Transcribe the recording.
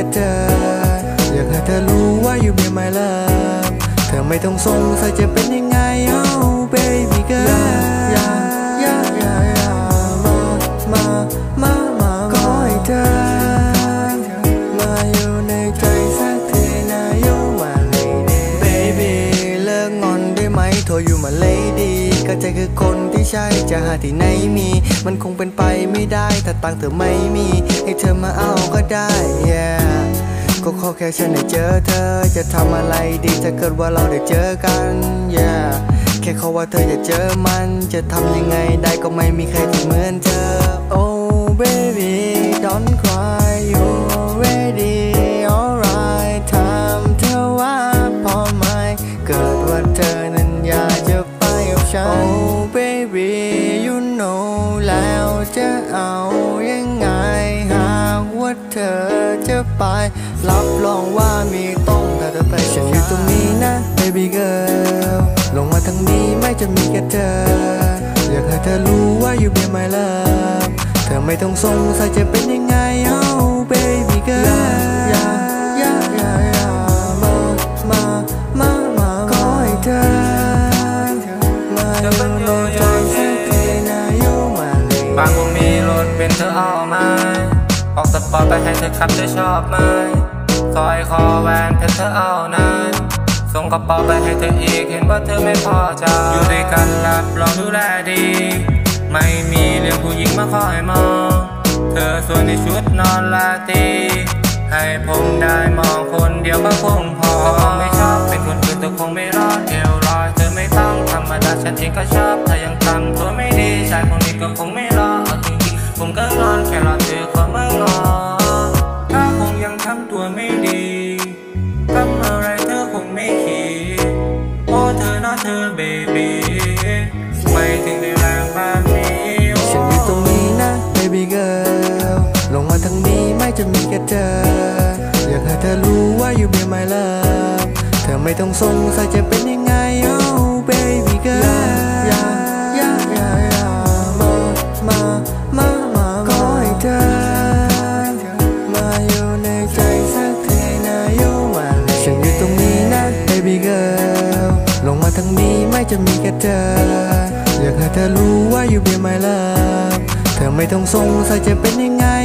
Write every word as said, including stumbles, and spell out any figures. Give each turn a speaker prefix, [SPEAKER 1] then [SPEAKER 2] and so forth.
[SPEAKER 1] เธออยากให้เธอรู้ว่าอยู่เบียร์ไม่เลิฟเธอไม่ต้องสงสัยจะเป็นยังไง oh baby girl อย่าอย่าอย่าอย่ามามามามาขอให้เธอมาอยู่ในใจสักทีนะ you my lady baby เลิกงอนได้ไหมโทรอยู่มา lady ก็ใจคือคนที่ใช่จะหาที่ไหนมีมันคงเป็นไปไม่ได้ถ้าตังเธอไม่มีให้เธอมาเอาก็ได้ yeah ก็ขอแค่ฉันได้เจอเธอจะทำอะไรดีถ้าเกิดว่าเราได้เจอกัน yeah แค่เขาว่าเธอจะเจอมันจะทำยังไงได้ก็ไม่มีใครที่เหมือนเธอ oh baby don't cry you already alright ถามเธอว่าพอไหมเกิดว่าเธอนั้นอยากจะไปกับฉัน oh baby you know แล้วจะเอายังไงหากว่าเธอจะไปรับรองว่ามีต้องถ้าเธอไปฉันอยู่ตรงนี้นะ baby girl ลงมาทางนี้ไม่จะมีแค่เธออยากให้เธอรู้ว่าอยู่เบียร์ไม่เลิฟเธอไม่ต้องสงสัยจะเป็นยังไง oh baby girl อย่าอย่าอย่าอย่ามามามามาขอให้เธอมาอยู่ในใจสักทีนะ you my lady
[SPEAKER 2] บางวันมีรถเป็นเธอเอาไหมออกสปอร์ตไปให้เธอขับเธอชอบไหมสร้อยคอแหวนเพชรเธอเอานั้นส่งกระเป๋าไปให้เธออีกเห็นว่าเธอไม่พอใจอยู่ด้วยกันรับรองดูแลดีไม่มีเรื่องผู้หญิงมาคอยมองเธอสวยในชุดนอนลาตรีให้ผมได้มองคนเดียวก็คงพอเขาคงไม่ชอบเป็นคนอื่นเธอคงไม่รอดเอวลอยเธอไม่ต้องธรรมดาฉันเองก็ชอบถ้ายังทำตัวไม่ดีชายคนนี้ก็คงไม่รอเอาจริงๆผมก็งอนแค่รอเธอขอเมื่องอถ้าคงยังทำตัวไม่ดีทำอะไรเธอคงไม่คิดโอ้เธอนะเธอเบบีไม่ถึงได้แรงแบบนี้
[SPEAKER 1] ฉันอยู่ตรงนี้นะ baby girl ลงมาทางนี้ไม่จะมีแค่เธออยากให้เธอรู้ว่าอยู่เบียร์ไม่เลิฟเธอไม่ต้องสงสัยจะเป็นยังไง oh baby girl อย่าอย่าอย่าอย่ามามามามาขอให้เธอมาอยู่ในใจสักทีนะ you my lady ฉันอยู่ตรงนี้นะ baby girl ลงมาทางนี้ไม่จะมีแค่เธออยากให้เธอรู้ว่าอยู่เบียร์ไม่เลิฟเธอไม่ต้องสงสัยจะเป็นยังไง